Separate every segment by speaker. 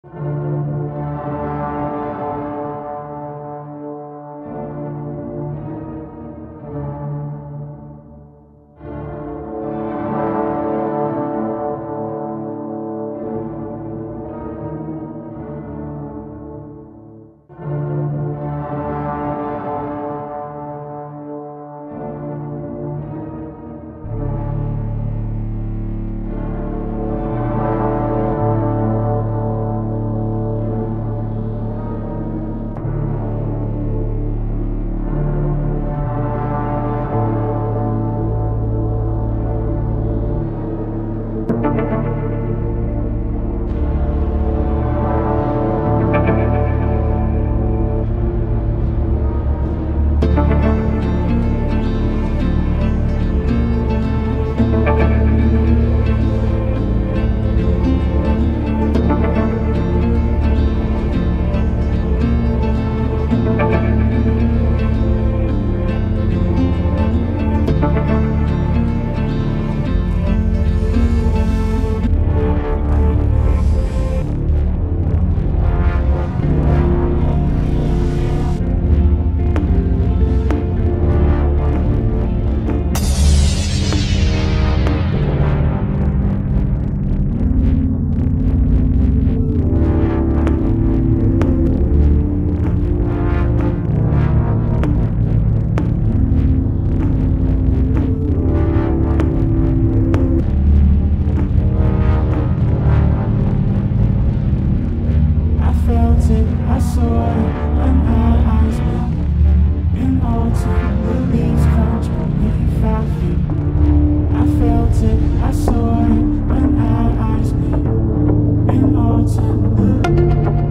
Speaker 1: I saw it when my eyes met. In autumn, the leaves crunch beneath our feet. I felt it, I saw it when our eyes met. In autumn,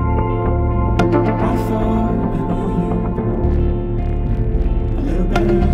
Speaker 1: I thought I knew you a little better.